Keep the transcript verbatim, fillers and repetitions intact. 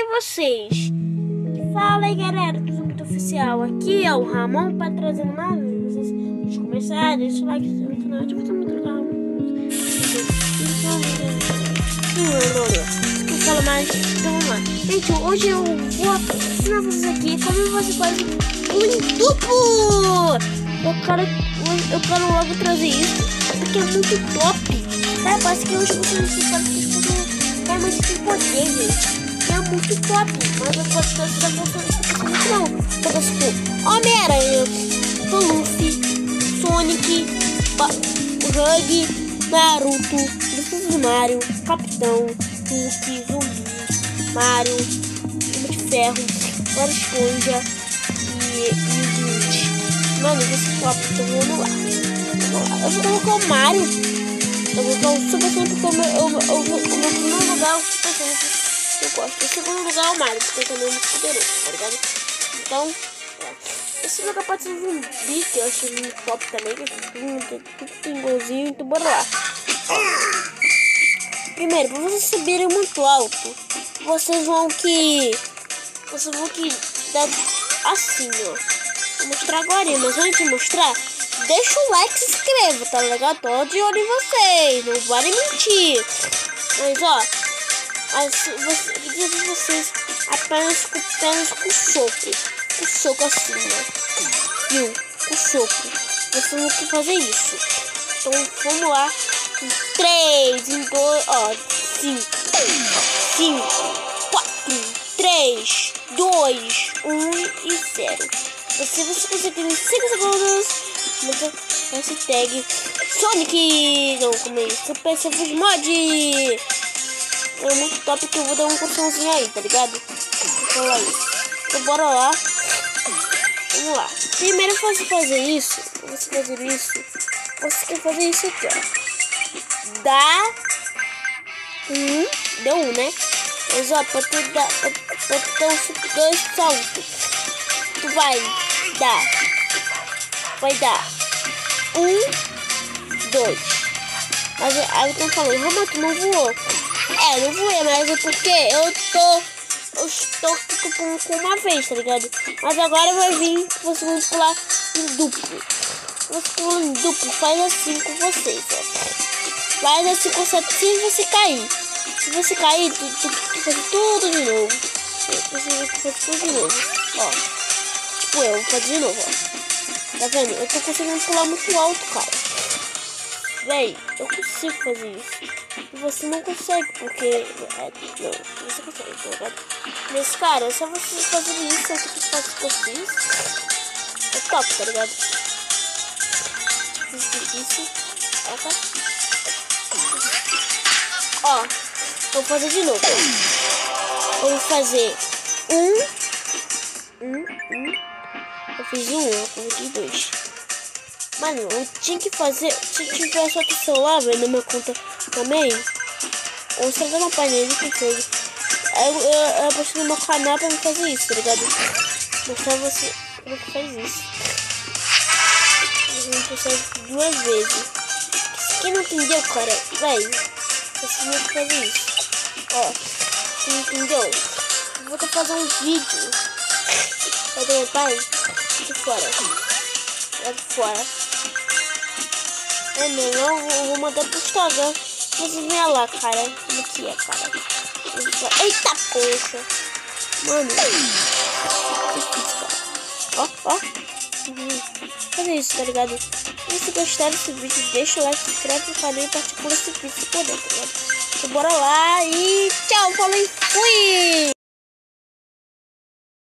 aí vocês? Fala aí galera do Zumbi Oficial, aqui é o Ramon para trazer mais vocês. Antes de começar, deixa o like no canal, ativa o muito legal. Não fala mais, então vamos lá. Gente, hoje eu vou ensinar vocês aqui como você faz um duplo. Eu quero, eu quero logo trazer isso, porque é muito top. É, parece que hoje você não pode escutar realmente tem poder, gente. É muito top, mas eu posso trazer a versão muito não. Porque tipo, Homem-Aranha, Luffy, Sonic, Hug, Naruto, Luffy Mario, Capitão, Hulk, Zumbi, Mario, Homem de Ferro, Bob Esponja e o Groot. Mano, esse top, então vamos lá. Vamos lá. Eu vou colocar o Mario. Eu vou colocar o Super Sonic porque o meu, eu, eu, eu, o meu primeiro lugar é o Super Sonic. Eu gosto. O segundo lugar é o Mario, porque também é muito poderoso, tá ligado? Então, é. Esse lugar pode ser um zumbi, que eu acho muito top também. Que tudo, tudo tem golzinho, então bora lá. Primeiro, pra vocês subirem muito alto, vocês vão que... Vocês vão que dar assim, ó. Vou mostrar agora, mas antes de mostrar, deixa o like e se inscreva, tá ligado? Tô de olho em vocês, não vale mentir. Mas, ó, mas você, de vocês apenas, apenas com soco. Com soco assim, ó. Viu? Com soco. Vocês vão ter que fazer isso. Então, vamos lá. Em três, em dois, ó. cinco, cinco, quatro, três, dois, um e zero. Se você conseguir em cinco segundos, você hashtag Sonic. Não, como é isso? Super Surfers Mod. É muito top que eu vou dar um cursãozinho aí, tá ligado? Vou falar isso. Então bora lá. Vamos lá. Primeiro você fazer isso. Você fazer isso. Você quer fazer isso aqui, ó. Dá um. Deu um, né? Mas ó, pra tu dar. Pra, pra tu dar os dois saltos. Tu vai dar. Vai dar. Um, dois. Mas aí eu falei, Roma, tu não voou. É, não voei, mas é porque eu tô. Eu estou com, com uma vez, tá ligado? Mas agora vai vir que vocês vão pular em duplo. Você pula em duplo, faz assim com vocês, ó. Faz assim com você, se você cair. Se você cair, tu, tu, tu faz tudo de novo. Você faz tudo de novo. Ó. Tipo eu, vou fazer de novo, ó. Tá vendo? Eu tô conseguindo pular muito alto, cara. Véi, eu consigo fazer isso. E você não consegue, porque... É, não, você consegue, tá ligado? Mas, cara, é só você fazer isso aqui que faz que eu fiz. É top, tá ligado? Fiz difícil. Ó, tá? Ó, vou fazer de novo. Eu vou fazer um... Um, um... Eu fiz um, eu coloquei dois. Mano, eu tinha que fazer. Se tivesse outro celular, velho, na minha conta também. Ou se eu uma panela que fez. Eu, eu, eu postei no meu canal pra me fazer isso, tá ligado? Mostrar você como que faz isso. A gente consegue duas vezes. Quem não entendeu, cara, velho, você tem que fazer isso. Ó, quem não entendeu? Eu vou ter que fazer um vídeo. Cadê meu pai? De fora. Lá de fora. É melhor, eu vou mandar pro Instagram. Vocês veem lá, cara. Como que é, cara? Eita, poxa. Mano. Ó, ó. Fazer isso, tá ligado? E se gostaram desse vídeo, deixa o like, se inscreve no canal e partilha esse vídeo se puder, tá ligado? Então bora lá e tchau, falei, fui!